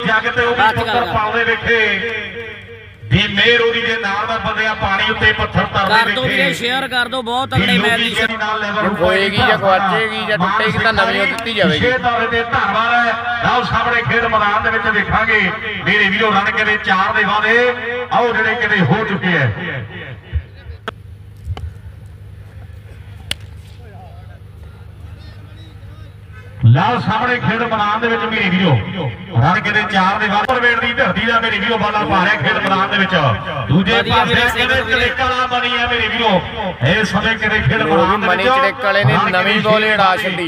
जग ते वो भी पुत्र पाउंदे वेखे भी मेर ओदी दे नाल दा बंदिया पानी उत्ते पत्थर तरदे कर दो वीरे शेयर कर दो बहुत तगड़े मैच होएगी या गवाचेगी या टुटेगी तां नवीं दित्ती जावेगी। छे दौरे ते धन्नवाद है आओ सामने खेल मैदान दे विच वेखांगे मेरे वीरो रन कदे 4 दे वादे आओ जेडे कदे हो चुके हैं। लाल सामने खेल मैदान मेरे वीरो रन कहते 4 दे बाद वेट की धरती का मेरे वीरो बाला पा रहा खेल मैदान दूजे पासे चड़ेक वाला बनी है मेरे वीरो इस समय कहते खेल मैदान मनी चड़ेक वाले ने नवी बॉल उड़ा छड्डी।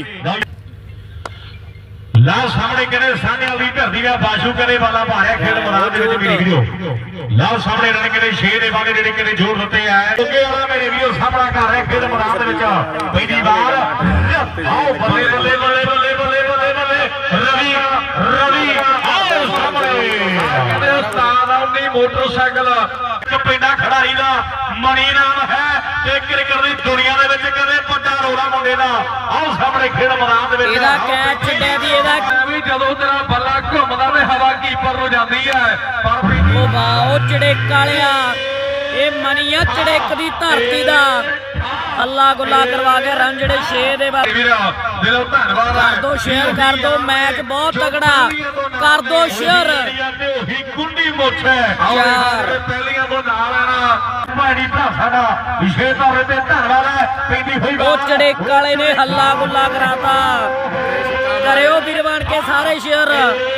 लाल सामने कहते सामने वाली धरती का बाशू करे वाला पा रहा खेल मैदान मेरे वीरो लाल सामने रन कहते 6 दे बाद जेडे कहते जोर दिते है दुगे वाला मेरे वीरो सामना कर रहा खेल मैदान पहली बार आओ बल्ले बल्ले बल्ले बल्ले बल्ले बल्ले बल्ले रवि रवि आओ सामने उस्ताद अपनी मोटरसाइकिल पिंडा खिडारी का मणि नाम है ते क्रिकेट की दुनिया दे विच कदे बड़ा रोला मुंडे दा आओ सामने खेल मैदान दे विच एदा कैच छड्डिया दी एदा भी जदों तेरा बल्ला घुमदा ते हवा कीपर नूं जांदी है पर ओ वाह ओ चड़ेक वालिया ए मनीया चड़ेक दी धरती दा अल्लाह गुल्ला करवा के रन जेडे 6 दे बाद कर दो शेयर कर दो मैच बहुत तगड़ा कर दो शेयर गुंडी मुछ है यार पहलियां तो नाल आना भाड़ी भरा साडा विशेष तौर ते धन्नवाद है पैंदी होई ओ चड़ेक वाले ने हल्ला गुल्ला कराता करियो वीर बन के सारे शेयर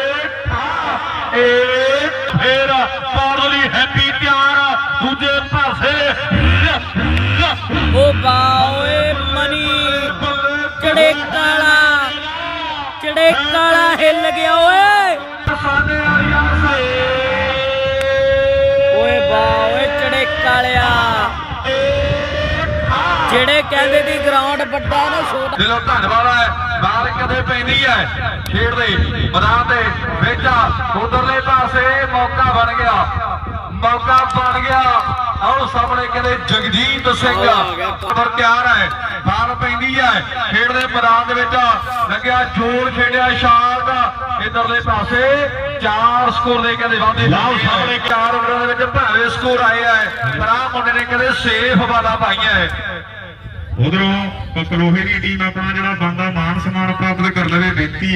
फिर पारली हैप्पी तैयार दूजे पासे ओ बाओए मनी चड़ेक वाला हिल गया ओए बाओए चड़ेक वालिया जेड़े कहंदे दी ग्राउंड बड़ा ना छोटा दिलों धन्नवाद है बाल कदे पैंदी है खेड दे मैदान दे विच उधरले पासे मौका बन गया आओ सामने कहते जगजीत सिंह पर तैयार है बाल पैंदी है खेड दे मैदान दे विच लग्या जोर खेडिया शार्क इधरले पासे 4 स्कोर दे कहते वादे लाओ सामने 4 ओवरां दे विच भारे स्कोर आए है पर आ मुंडे ने कहते सेफ बाला पाईया है उधरों ककलोहे की टीम अपना जरा बंदा मान सम्मान प्राप्त कर ले बेनती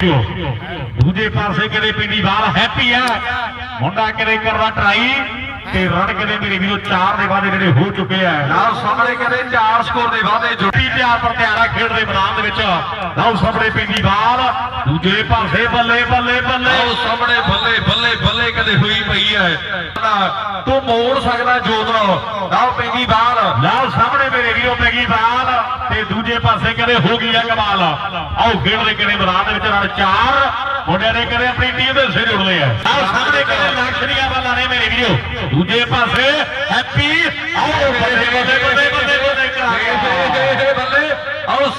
है दूजे पासे कहते पिंडी बाल हैप्पी है मुंडा कहते करदा ट्राई ते रन कहते मेरे वीरों 4 दे वादे जेडे हो चुके हैं लाओ सामने कहते 4 स्कोर दे वादे जुटी तैयार पर तैयार खेड दे मैदान दे विच लाओ सामने पिंडी बाल दूजे पासे बल्ले बल्ले बल्ले लाओ सामने बल्ले बल्ले बल्ले कहते हुई पई है तू मोड़ सकदा जोत लाओ पिंडी बाल लाओ सामने मेरे वीरों पैगी बाल ते दूजे पासे कहते हो गई है कमाल आओ खेड दे कहते मैदान दे विच रन 4 मुंडे ने कहते अपनी टीम दे सिर उड़दे हैं लाओ सामने कहते लाखड़िया वाला ने मेरे वीरों दूजे पासे हैप्पी आओ बल्ले बल्ले बल्ले बल्ले बल्ले बल्ले आओ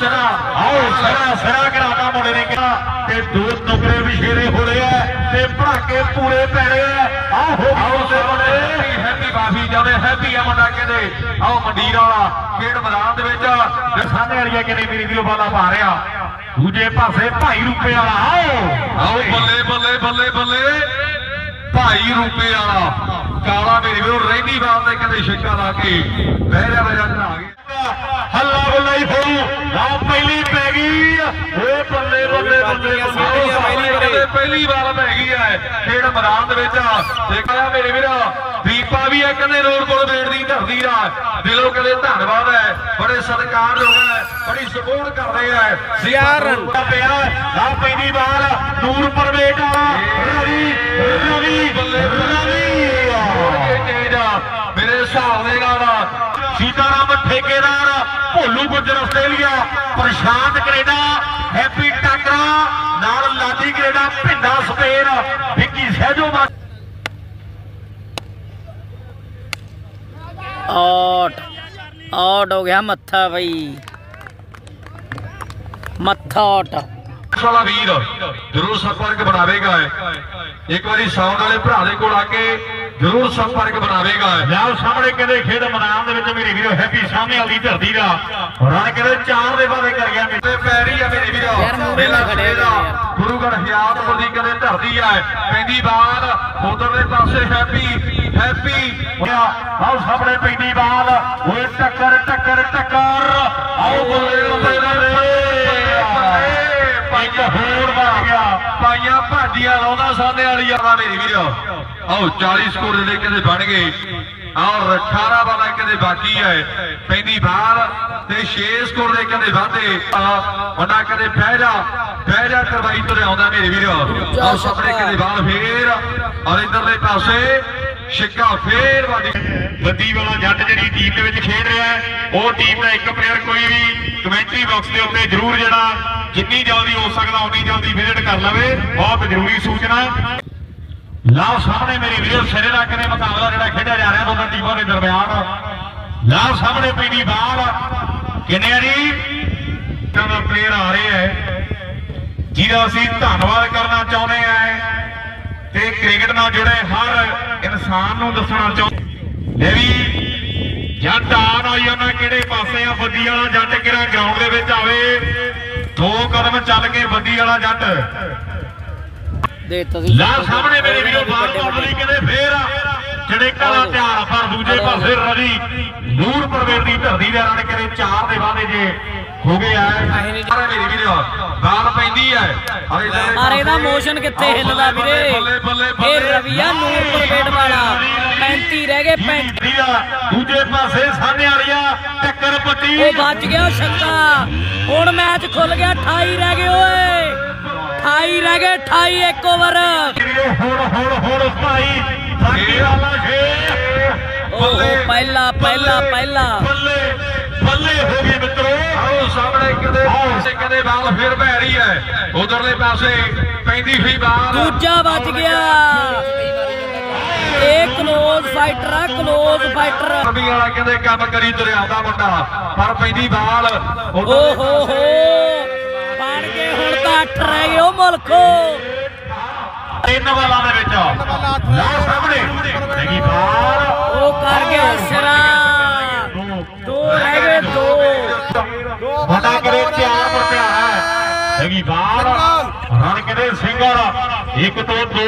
सिरा कराता मुंडे ने कहा ते 2 टुकड़े विशेरे हो रहे हैं ते भड़ाके पूरे पै रहे हैं आओ से मुंडे हैप्पी काफी जावे हैप्पी है मुंडा कहते आओ मंडीर वाला खेड मैदान दे विच सामने वालिया कहते मेरी वीरों बाला पा रहा दूजे पासे भाई रूपे वाला आओ बल्ले बल्ले बल्ले बल्ले भाई रूपे वाला काला मेरे वीरों रही बाल ने कहते शिक्का ला के बहरा बहरा चढ़ा गया हल्ला बल्ला ही हो पहली पै गई बल्ले बल्ले बल्ले पहली बार पै गई है खेड मैदान देखा मेरे वीर दीपा भी है कहते रोड कोल बेट की धरती का दिलों कहते धन्नवाद है बड़े सत्कारयोग है बड़ी सपोर्ट कर रहे हैं यार पहली बार दूर पर बेटा रवि रवि रवि मेरे हिसाब के नाल सीताराम ठेकेदार Bholu Gujjar Australia Prashant Canada Happy टाकरा नाल Ladi Canada Bhinda Spain Vicky Sahjo out out हो गया मत्था भाई मत्था आउट ਵਾਲਾ ਵੀਰ ਜਰੂਰ ਸੰਪਰਕ ਬਣਾਵੇਗਾ। ਇੱਕ ਵਾਰੀ ਸਾਊਂਡ ਵਾਲੇ ਭਰਾ ਦੇ ਕੋਲ ਆ ਕੇ ਜਰੂਰ ਸੰਪਰਕ ਬਣਾਵੇਗਾ। ਲਿਆਓ ਸਾਹਮਣੇ ਕਹਿੰਦੇ ਖੇਡ ਮੈਦਾਨ ਦੇ ਵਿੱਚ ਮੇਰੇ ਵੀਰੋ ਹੈਪੀ ਸਾਹਮਣੇ ਵਾਲੀ ਧਰਤੀ ਦਾ ਰਣ ਕਹਿੰਦੇ 4 ਦੇ ਵਾਅਦੇ ਕਰ ਗਿਆ ਤੇ ਪੈਰੀ ਆ ਮੇਰੇ ਵੀਰੋ ਮੇਲਾ ਖੜੇ ਦਾ ਗੁਰੂਗੜ ਹਿਆਤਪੁਰ ਦੀ ਕਹਿੰਦੇ ਧਰਤੀ ਆ। ਪੈਂਦੀ ਬਾਲ ਉਧਰਲੇ ਪਾਸੇ ਹੈਪੀ ਆਓ ਸਾਹਮਣੇ ਪੈਂਦੀ ਬਾਲ ਓਏ ਟੱਕਰ ਆਓ ਬੱਲੇ ਇੱਕ ਹੋਰ ਬਣ ਗਿਆ ਪਾਈਆਂ ਭਾਜੀਆਂ ਲਾਉਂਦਾ ਸਾਹਮਣੇ ਵਾਲੀ ਆ ਮੇਰੇ ਵੀਰੋ। ਆਓ 40 ਸਕੋਰ ਜਿਹੜੇ ਕਹਿੰਦੇ ਬਣ ਗਏ ਔਰ 18 ਵਾਲਾ ਕਹਿੰਦੇ ਬਾਕੀ ਹੈ। ਪੈਂਦੀ ਬਾਲ ਤੇ 6 ਸਕੋਰ ਦੇ ਕਹਿੰਦੇ ਵਾਧੇ ਵੱਡਾ ਕਹਿੰਦੇ ਬਹਿ ਜਾ ਕਰਵਾਈ ਤੁਰੇ ਆਉਂਦਾ ਮੇਰੇ ਵੀਰੋ। ਆਓ ਸਾਹਮਣੇ ਕਹਿੰਦੇ ਬਾਲ ਫੇਰ ਔਰ ਇਧਰਲੇ ਪਾਸੇ ਛਿੱਕਾ ਫੇਰ ਬੱਦੀ ਵਾਲਾ ਜੱਟ ਜਿਹੜੀ ਟੀਮ ਦੇ ਵਿੱਚ ਖੇਡ ਰਿਹਾ ਹੈ ਉਹ ਟੀਮ ਦਾ ਇੱਕ ਪਲੇਅਰ ਕੋਈ ਵੀ ਕਮੈਂਟਰੀ ਬਾਕਸ ਦੇ ਉੱਤੇ ਜ਼ਰੂਰ ਜਿਹੜਾ ਜਿੰਨੀ ਜਲਦੀ ਹੋ ਸਕਦਾ ਉਨੀ ਜਲਦੀ ਵਿਜ਼ਿਟ ਕਰ ਲਵੇ। ਬਹੁਤ ਜ਼ਰੂਰੀ ਸੂਚਨਾ। ਲਾਓ ਸਾਹਮਣੇ ਮੇਰੇ ਵੀਰੋ ਸਿਰੇ ਰੱਖ ਕੇ ਮੁਕਾਬਲਾ ਜਿਹੜਾ ਖੇਡਿਆ ਜਾ ਰਿਹਾ ਦੋਨਾਂ ਟੀਮਾਂ ਦੇ ਦਰਮਿਆਨ। ਲਾਓ ਸਾਹਮਣੇ ਪੈਂਦੀ ਬਾਲ ਕਿੰਨੇ ਜੀ ਦਾ ਪਲੇਅਰ ਆ ਰਿਹਾ ਹੈ ਜਿਹਦਾ ਅਸੀਂ ਧੰਨਵਾਦ ਕਰਨਾ ਚਾਹੁੰਦੇ ਹਾਂ ਤੇ ਕ੍ਰਿਕਟ ਨਾਲ ਜੁੜੇ ਹਰ ਇਨਸਾਨ ਨੂੰ ਦੱਸਣਾ ਚਾਹੁੰਦੇ ਲੈ ਵੀ ਜੱਟ ਆਣ ਆਈ ਉਹਨਾਂ ਕਿਹੜੇ ਪਾਸੇ ਆ। ਬੱਦੀ ਵਾਲਾ ਜੱਟ ਕਿਹੜਾ ਗਰਾਊਂਡ ਦੇ ਵਿੱਚ ਆਵੇ 2 ਕਦਮ ਚੱਲ ਕੇ ਬੱਦੀ ਵਾਲਾ ਜੱਟ ਲਾ ਸਾਹਮਣੇ ਮੇਰੇ ਵੀਰੋ ਬਾਲ ਪਾਉਣ ਲਈ ਕਹਿੰਦੇ ਫੇਰ ਚੜੇਕਾ ਦਾ ਧਿਆਨ ਪਰ ਦੂਜੇ ਪਾਸੇ ਰਵੀ ਨੂਰ ਪਰਵੇਰ ਦੀ ਧਰਤੀ ਦੇ ਰਣ ਕਰੇ 4 ਦੇ ਵਾਅਦੇ ਜੇ ਹੋ ਗਏ ਆ ਮੇਰੇ ਵੀਰੋ। ਬਾਲ ਪੈਂਦੀ ਹੈ ਪਰ ਇਹਦਾ ਮੋਸ਼ਨ ਕਿੱਥੇ ਹਿੱਲਦਾ ਵੀਰੇ। ਇਹ ਰਵੀਆ ਨੂਰ ਪਰਵੇੜ ਵਾਲਾ 35 ਰਹਿ ਗਏ 35 ਦਾ ਦੂਜੇ ਪਾਸੇ ਸਾਹਮਣੇ ਵਾਲੀਆਂ ਟੱਕਰ ਪੱਟੀ ਉਹ ਬਚ ਗਿਆ ਛੱਕਾ। ਹੁਣ ਮੈਚ ਖੁੱਲ ਗਿਆ 28 ਰਹਿ ਗਏ ਓਏ 28 ਰਹਿ ਗਏ 28 ਇੱਕ ਓਵਰ। ਹੁਣ ਭਾਈ ਸਾਡੀ ਵਾਲਾ ਪਹਿਲਾ ਬੱਲੇ ਹੋ ਗਏ ਮਿੱਤਰੋ। ਆਓ ਸਾਹਮਣੇ ਕਹਿੰਦੇ ਬਾਲ ਫੇਰ ਪੈ ਰਹੀ ਹੈ ਉਧਰਲੇ ਪਾਸੇ ਪੈਂਦੀ ਹੋਈ ਬਾਲ ਦੂਜਾ ਵੱਜ ਗਿਆ। ਇਹ ਕਲੋਜ਼ ਫਾਈਟਰ ਰਵੀ ਵਾਲਾ ਕਹਿੰਦੇ ਕੰਮ ਕਰੀ ਤੁਰਿਆ ਆਉਂਦਾ ਮੁੰਡਾ ਪਰ ਪੈਂਦੀ ਬਾਲ ਓਹੋ ਬਣ ਕੇ ਹੁਣ ਤਾਂ 8 ਰਹਿ ਗਏ ਉਹ ਮੁਲਕੋ। 3 ਬਾਲਾਂ ਦੇ ਵਿੱਚ ਲਾਓ ਸਾਹਮਣੇ ਹੈਗੀ ਬਾਲ ਉਹ ਕਰ ਗਿਆ ਸਿਰਾ 2 ਰਹਿ ਗਏ 2 ਵੱਡਾ ਕਰੇ 4 ਪਰ ਧਿਆਨ ਹੈਗੀ ਬਾਲ ਰਣ ਕਰੇ ਸਿੰਗਰ 1 ਤੋਂ 2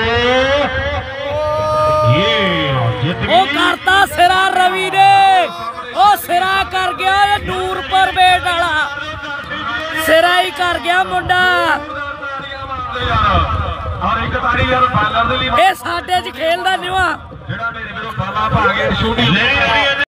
ਇਹ ਜਿੱਤ ਗਈ। ਉਹ ਕਰਤਾ ਸਿਰਾ ਰਵੀ ਨੇ ਉਹ ਸਿਰਾ ਕਰ ਗਿਆ ਇਹ ਨੂਰ ਪਰਵੇੜ ਵਾਲਾ ਸਿਰਾ ਹੀ ਕਰ ਗਿਆ ਮੁੰਡਾ। ਔਰ ਇੱਕ ਤਾੜੀ ਯਾਰ ਬਾਲਰ ਦੇ ਲਈ ਇਹ ਸਾਡੇ 'ਚ ਖੇਲਦਾ ਨਿਵਾ ਜਿਹੜਾ ਮੇਰੇ ਵੀਰੋ ਬਾਲਾ ਭਾਗੇ ਸ਼ੂਟਿੰਗ